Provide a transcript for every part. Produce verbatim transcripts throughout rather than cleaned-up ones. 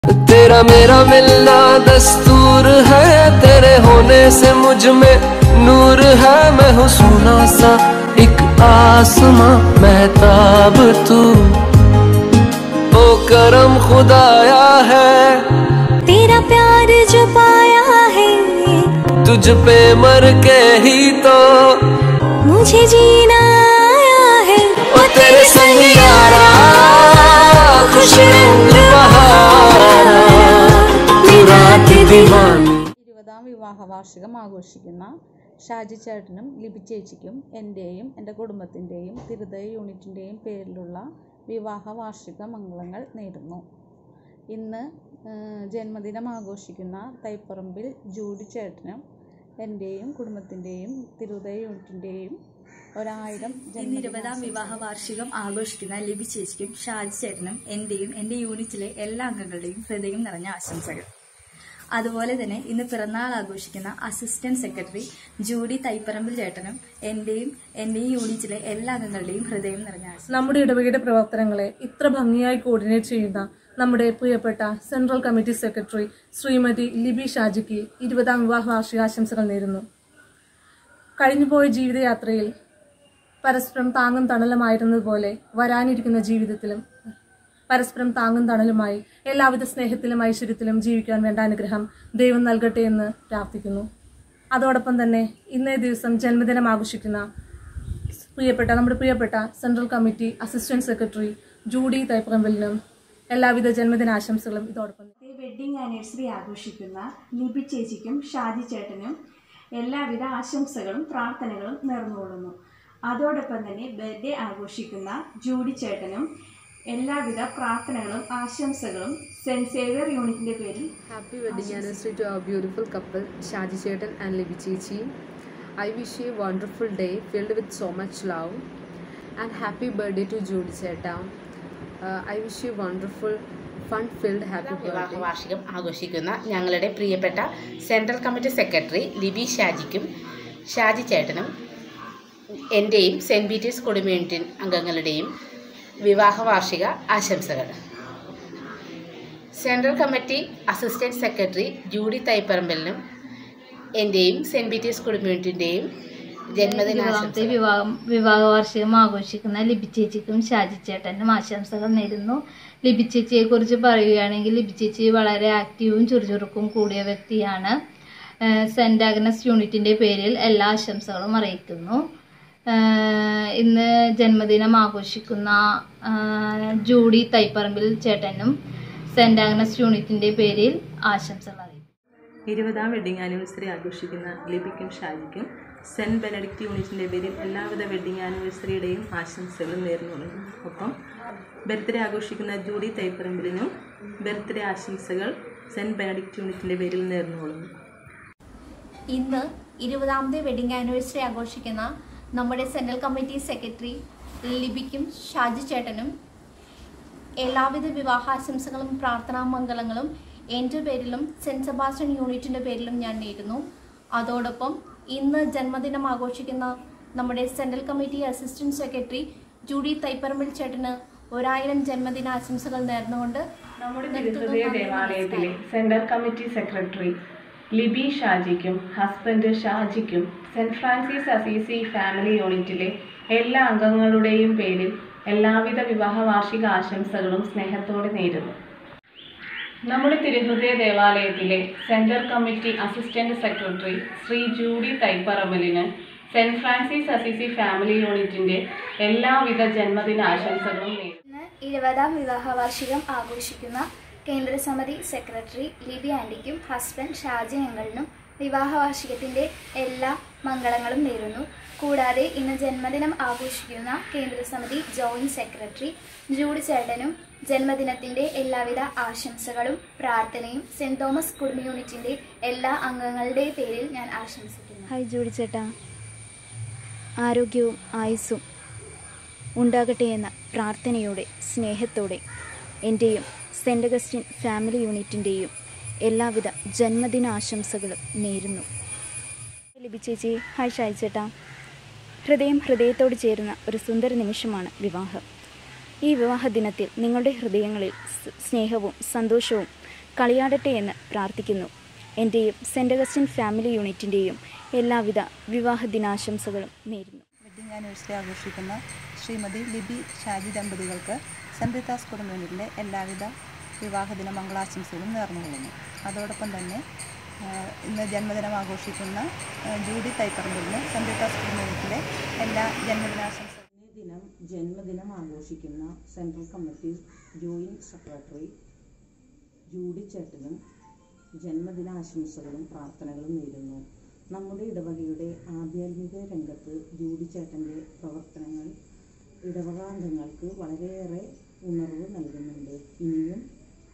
तेरा मेरा मिलना दस्तूर है, तेरे होने से मुझ में नूर है। मैं हूँ सोना सा एक आसमां महताब तू, ओ करम खुदाया है तेरा प्यार जो पाया है, तुझ पे मर के ही तो मुझे जीना आया है। ओ तेरे संग यारा खुश रंग बहारा तू रात दीवानी। ഇരുപതാം വിവാഹ വാർഷികം ആഘോഷിക്കുന്ന ഷാജി ചേട്ടനും ലിബി ചേച്ചിക്കും എൻ്റെയും എൻ്റെ കുടുംബത്തിൻ്റെയും തിരുതയ യൂണിറ്റിൻ്റെയും പേരിലുള്ള വിവാഹ വാർഷിക മംഗളങ്ങൾ നേരുന്നു. ഇന്ന് ജന്മദിനം ആഘോഷിക്കുന്ന തൈപ്പറമ്പിൽ ജൂഡി ചേട്ടനും എൻ്റെയും കുടുംബത്തിൻ്റെയും തിരുതയ യൂണിറ്റിൻ്റെയും ഒരായിരം ഇന്ന് ഇരുപതാം വിവാഹ വാർഷികം ആഘോഷിക്കുന്ന ലിബി ചേച്ചിക്കും ഷാജി ചേട്ടനും എന്റെയും എന്റെ യൂണിറ്റിലെ എല്ലാ അംഗങ്ങളുടെയും ഹൃദയം നിറഞ്ഞ ആശംസകൾ. അതുപോലെ തന്നെ ഇന്ന് പിറന്നാൾ ആഘോഷിക്കുന്ന അസിസ്റ്റന്റ് സെക്രട്ടറി ജൂഡി തൈപ്പറമ്പിൽ ചേട്ടനും എന്റെയും എന്റെയും യൂണിറ്റിലെ എല്ലാ അംഗങ്ങളുടെയും ഹൃദയം നിറഞ്ഞ ആശംസകൾ. നമ്മുടെ ഇടവകയുടെ പ്രവർത്തനങ്ങളെ ഇത്ര ഭംഗിയായി കോർഡിനേറ്റ് ചെയ്യുന്ന നമ്മുടെ പ്രിയപ്പെട്ട central committee secretary Shrimati Libi ഷാജിക്ക് ഇരുപതാം വിവാഹ വാർഷികാശംസകൾ നേരുന്നു. കഴിഞ്ഞുപോയ ജീവിതയാത്രയിൽ പരസ്പരം താങ്ങും തണലുമായിരുന്നതുപോലെ വരാനിരിക്കുന്ന ജീവിതത്തിലും പരസ്പരം താങ്ങും തണലുമായി എല്ലാവിധ സ്നേഹത്തിലും ഐശ്വര്യത്തിലും ജീവിക്കാൻ വേണ്ട അനുഗ്രഹം ദൈവം നൽകട്ടെ എന്ന് പ്രാർത്ഥിക്കുന്നു. അതോടൊപ്പം തന്നെ ഇന്നേ ദിവസം ജന്മദിനം ആഘോഷിക്കുന്ന പ്രിയപ്പെട്ട നമ്മുടെ പ്രിയപ്പെട്ട central committee assistant secretary Judy തൈപ്പറമ്പിലിനും എല്ലാവിധ ജന്മദിനാശംസകളും ഇതോടൊപ്പം വെഡ്ഡിംഗ് ആനിവേഴ്സറി ആഘോഷിക്കുന്ന ലിബി ചേച്ചിക്കും ഷാജി ചേട്ടനും എല്ലാവിധ ആശംസകളും പ്രാർത്ഥനകളും നേർന്നുകൊള്ളുന്നു. അതോടൊപ്പം തന്നെ ബർത്ത്ഡേ ആഘോഷിക്കുന്ന ജൂഡി ചേട്ടനും എല്ലാവിധ പ്രാർത്ഥനകളും ആശംസകളും സെന്റ് സേവിയർ യൂണിറ്റിന്റെ പേരിൽ happy wedding anniversary to our beautiful couple Shaji ചേട്ടൻ ആൻഡ് ലിബി ചേച്ചി. I wish you a wonderful day filled with so much love and happy birthday to Judy ചേട്ട. I wish you wonderful fun filled happy വിവാഹ വാർഷികം ആഘോഷിക്കുന്ന ഞങ്ങളുടെ പ്രിയപ്പെട്ട central committee secretary Libi ഷാജിക്കും ഷാജി ചേട്ടനും എൻ്റെയും സെൻറ്റ് പീറ്റേഴ്സ് കമ്മ്യൂണിറ്റി അംഗങ്ങളുടെയും വിവാഹ വാർഷിക ആശംസകൾ. Central committee assistant secretary Judy തൈപ്പറമ്പലിനും എൻ്റെയും സെൻറ്റ് പീറ്റേഴ്സ് കമ്മ്യൂണിറ്റിൻ്റെയും ജന്മദിനാശംസകൾ. വിവാഹം വിവാഹ വാർഷികം ആഘോഷിക്കുന്ന ലിബി ചേച്ചിക്കും ഷാജി ചേട്ടനും ആശംസകൾ നേരുന്നു. ലിബി ചേച്ചിയെ കുറിച്ച് പറയുകയാണെങ്കിൽ ലിബി ചേച്ചി വളരെ ആക്റ്റീവും ചുറുചുറുക്കും കൂടിയ വ്യക്തിയാണ്. സെന്റ് ആഗ്നസ് യൂണിറ്റിന്റെ പേരിൽ എല്ലാ ആശംസകളും അറിയിക്കുന്നു. ഇന്ന് ജന്മദിനം ആഘോഷിക്കുന്ന ജൂഡി തൈപ്പറമ്പിൽ ചേട്ടനും സെന്റ് ആഗ്നസ് യൂണിറ്റിന്റെ പേരിൽ ആശംസകൾ അറിയിക്കുന്നു. ഇരുപതാം വെഡ്ഡിംഗ് ആനിവേഴ്സറി ആഘോഷിക്കുന്ന ലിബിക്കും ഷാജിക്കും സെന്റ് ബെനഡിക്റ്റ് യൂണിറ്റിന്റെ പേരിൽ എല്ലാവിധ വെഡ്ഡിംഗ് ആനിവേഴ്സറിയുടെയും ആശംസകളും നേർന്നുകൊള്ളുന്നു. ഒപ്പം ബർത്ത്ഡേ ആഘോഷിക്കുന്ന ജൂഡി തൈപ്പറമ്പിലിനും ബർത്ത്ഡേ ആശംസകൾ സെന്റ് ബെനഡിക്റ്റ് യൂണിറ്റിന്റെ പേരിൽ നേർന്നുകൊള്ളുന്നു. ഇന്ന് ഇരുപതാമത്തെ വെഡിങ് ആനിവേഴ്സറി ആഘോഷിക്കുന്ന നമ്മുടെ സെൻട്രൽ കമ്മിറ്റി സെക്രട്ടറി ലിബിക്കും ഷാജി ചേട്ടനും എല്ലാവിധ വിവാഹാശംസകളും പ്രാർത്ഥനാ മംഗളങ്ങളും എൻ്റെ പേരിലും സെൻറ്റ് സെബാസ്റ്റ്യൻ യൂണിറ്റിൻ്റെ പേരിലും ഞാൻ നേരുന്നു. അതോടൊപ്പം ഇന്ന് ജന്മദിനം ആഘോഷിക്കുന്ന നമ്മുടെ central committee assistant secretary Judy Thaiparambil ചേട്ടന് ഒരായിരം ജന്മദിനാശംസകൾ നേർന്നുകൊണ്ട് നമ്മുടെ തിരുഹൃദയ ദേവാലയത്തിലെ സെൻട്രൽ കമ്മിറ്റി സെക്രട്ടറി ലിബി ഷാജിക്കും ഹസ്ബൻഡ് ഷാജിക്കും സെൻറ്റ് ഫ്രാൻസിസ് അസീസി ഫാമിലി യൂണിറ്റിലെ എല്ലാ അംഗങ്ങളുടെയും പേരിൽ എല്ലാവിധ വിവാഹ വാർഷിക ആശംസകളും സ്നേഹത്തോടെ നേരുന്നു. നമ്മുടെ തിരുഹൃദയ ദേവാലയത്തിലെ central committee assistant secretary Shri Judy തൈപ്പറമ്പലിന് സെൻറ്റ് ഫ്രാൻസിസ് അസീസി ഫാമിലി യൂണിറ്റിൻ്റെ എല്ലാവിധ ജന്മദിന ആശംസകളും നേരുന്നു. ഇരുപതാം വിവാഹ വാർഷികം ആഘോഷിക്കുന്ന കേന്ദ്രസമിതി സെക്രട്ടറി ലിബി ആൻറ്റിക്കും ഹസ്ബൻഡ് ഷാജി അങ്കിളിനും വിവാഹ വാർഷികത്തിൻ്റെ എല്ലാ മംഗളങ്ങളും നേരുന്നു. കൂടാതെ ഇന്ന് ജന്മദിനം ആഘോഷിക്കുന്ന കേന്ദ്രസമിതി ജോയിൻറ്റ് സെക്രട്ടറി ജൂഡി ചേട്ടനും ജന്മദിനത്തിൻ്റെ എല്ലാവിധ ആശംസകളും പ്രാർത്ഥനയും സെൻറ്റ് തോമസ് കുടുംബ യൂണിറ്റിൻ്റെ എല്ലാ അംഗങ്ങളുടെ പേരിൽ ഞാൻ ആശംസിക്കുന്നു. ഹായ് ജൂഡി ചേട്ടാ, ആരോഗ്യവും ആയുസ്സും ഉണ്ടാകട്ടെ എന്ന പ്രാർത്ഥനയോടെ സ്നേഹത്തോടെ എൻ്റെയും സെൻറ്റ് അഗസ്റ്റിൻ ഫാമിലി യൂണിറ്റിൻ്റെയും എല്ലാവിധ ജന്മദിനാശംസകളും നേരുന്നു. ലിബി ചേച്ചി, ഹായ് ഷാജി ചേട്ടാ. ഹൃദയം ഹൃദയത്തോട് ചേരുന്ന ഒരു സുന്ദര നിമിഷമാണ് വിവാഹം. ഈ വിവാഹ ദിനത്തിൽ നിങ്ങളുടെ ഹൃദയങ്ങളിൽ സ്നേഹവും സന്തോഷവും കളിയാടട്ടെ എന്ന് പ്രാർത്ഥിക്കുന്നു. എൻ്റെയും സെൻറ് അഗസ്റ്റിൻ ഫാമിലി യൂണിറ്റിൻ്റെയും എല്ലാവിധ വിവാഹ ദിനാശംസകളും നേരുന്നു. വെഡിങ് ആനിവേഴ്സറി ആഘോഷിക്കുന്ന ശ്രീമതി ലിബി ഷാജി ദമ്പതികൾക്ക് സെൻറ് റീത്താസ് കുടുംബത്തിൻ്റെ എല്ലാവിധ വിവാഹദിന മംഗളാശംസകളും നേർന്നുകൊള്ളുന്നു. അതോടൊപ്പം തന്നെ ഇന്ന് ജന്മദിനം ആഘോഷിക്കുന്ന ജൂഡി തൈപ്പറമ്പിലിന് സെൻറ് റീത്താസ് കുടുംബത്തിലെ എല്ലാ ജന്മദിനാശംസകളും. ദിനം ജന്മദിനം ആഘോഷിക്കുന്ന central committee joint secretary Judy ചേട്ടനും ജന്മദിനാശംസകളും പ്രാർത്ഥനകളും നേരുന്നു. നമ്മുടെ ഇടവകയുടെ ആധ്യാത്മിക രംഗത്ത് ജൂഡി ചേട്ടൻ്റെ പ്രവർത്തനങ്ങൾ ഇടവകാംഗങ്ങൾക്ക് വളരെയേറെ ഉണർവ് നൽകുന്നുണ്ട്. ഇനിയും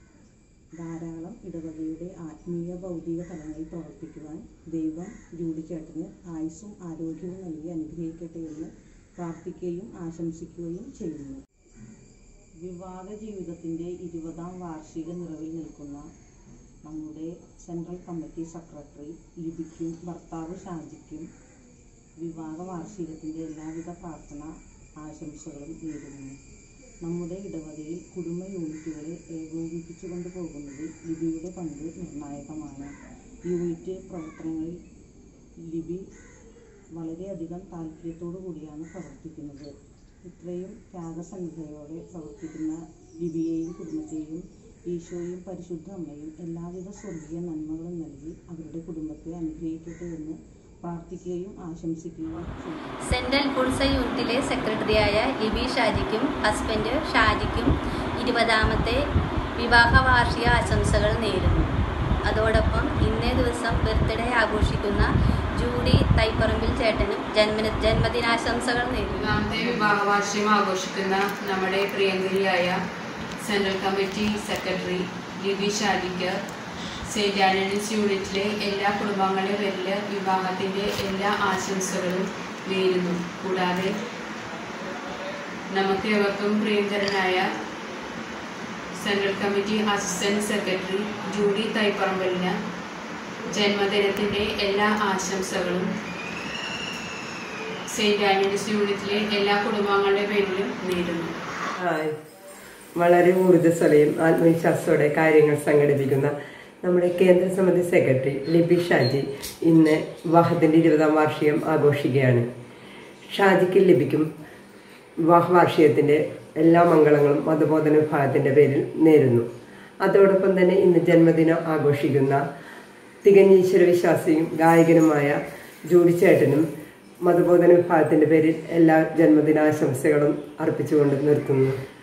ധാരാളം ഇടവകയുടെ ആത്മീയ ഭൗതിക തലങ്ങളിൽ പ്രവർത്തിക്കുവാൻ ദൈവം ജൂഡി ചേട്ടന് ആയുസ്സും ആരോഗ്യവും നൽകി അനുഗ്രഹിക്കട്ടെ എന്ന് പ്രാർത്ഥിക്കുകയും ആശംസിക്കുകയും ചെയ്യുന്നു. വിവാഹ ജീവിതത്തിൻ്റെ ഇരുപതാം വാർഷിക നിറവിൽ നിൽക്കുന്ന നമ്മുടെ സെൻട്രൽ കമ്മിറ്റി സെക്രട്ടറി ലിബിക്കും ഭർത്താവ് ഷാജിക്കും വിവാഹ വാർഷികത്തിൻ്റെ എല്ലാവിധ പ്രാർത്ഥന ആശംസകളും നേരുന്നു. നമ്മുടെ ഇടവകയിൽ കുടുംബ യൂണിറ്റുകളെ ഏകോപിപ്പിച്ചു കൊണ്ടുപോകുന്നതിൽ ലിബിയുടെ പങ്ക് നിർണായകമാണ്. യൂണിറ്റ് പ്രവർത്തനങ്ങളിൽ ലിബി വളരെയധികം താല്പര്യത്തോടു കൂടിയാണ് പ്രവർത്തിക്കുന്നത്. ഇത്രയും ത്യാഗസന്നദ്ധയോടെ പ്രവർത്തിക്കുന്ന ലിബിയെയും കുടുംബത്തെയും ഈശോയും പരിശുദ്ധ അമ്മയും എല്ലാവിധ സ്വർഗീയ നന്മകളും നൽകി അവരുടെ കുടുംബത്തെ അനുഗ്രഹിക്കട്ടെ എന്ന് പ്രാർത്ഥിക്കുകയും ആശംസിക്കുകയും ചെയ്യും. സെൻട്രൽ ഉൾസ യൂണിറ്റിലെ സെക്രട്ടറിയായ ലിബി ഷാജിക്കും ഹസ്ബൻഡ് ഷാജിക്കും ഇരുപതാമത്തെ വിവാഹ വാർഷിക ആശംസകൾ നേരുന്നു. അതോടൊപ്പം ഇന്നേ ദിവസം ബർത്ത്ഡേ ആഘോഷിക്കുന്ന ജൂഡി തൈപ്പറമ്പിൽ ചേട്ടനും ജന്മ ജന്മദിനാശംസകൾ നേരുന്നു. ഒന്നാമത്തെ വിവാഹ വാർഷികം ആഘോഷിക്കുന്ന നമ്മുടെ പ്രിയങ്കരിയായ സെൻട്രൽ കമ്മിറ്റി സെക്രട്ടറി ലിബി ഷാജിക്ക് സെയിൻറ്റ് ആൻ്റണീസ് യൂണിറ്റിലെ എല്ലാ കുടുംബങ്ങളുടെ പേരിൽ വിവാഹത്തിൻ്റെ എല്ലാ ആശംസകളും നേരുന്നു. കൂടാതെ നമുക്ക് ഏവർക്കും പ്രിയങ്കരനായ central committee assistant secretary Judy തൈപ്പറമ്പലിന് ജന്മദിനത്തിൻ്റെ എല്ലാ ആശംസകളും സെയിൻറ്റ് ആൻ്റണീസ് യൂണിറ്റിലെ എല്ലാ കുടുംബങ്ങളുടെ പേരിലും നേരുന്നു. വളരെ ഊർജ്ജസ്വലയും ആത്മവിശ്വാസത്തോടെ കാര്യങ്ങൾ സംഘടിപ്പിക്കുന്ന നമ്മുടെ കേന്ദ്ര സമിതി സെക്രട്ടറി ലിബി ഷാജി ഇന്ന് വിവാഹത്തിൻ്റെ ഇരുപതാം വാർഷികം ആഘോഷിക്കുകയാണ്. ഷാജിക്കും ലിബിക്കും വിവാഹ വാർഷികത്തിൻ്റെ എല്ലാ മംഗളങ്ങളും മതബോധന വിഭാഗത്തിൻ്റെ പേരിൽ നേരുന്നു. അതോടൊപ്പം തന്നെ ഇന്ന് ജന്മദിനം ആഘോഷിക്കുന്ന തികഞ്ഞ ഈശ്വരവിശ്വാസിയും ഗായകനുമായ ജൂഡി ചേട്ടനും മതബോധന വിഭാഗത്തിൻ്റെ പേരിൽ എല്ലാ ജന്മദിനാശംസകളും അർപ്പിച്ചുകൊണ്ട് നിർത്തുന്നു.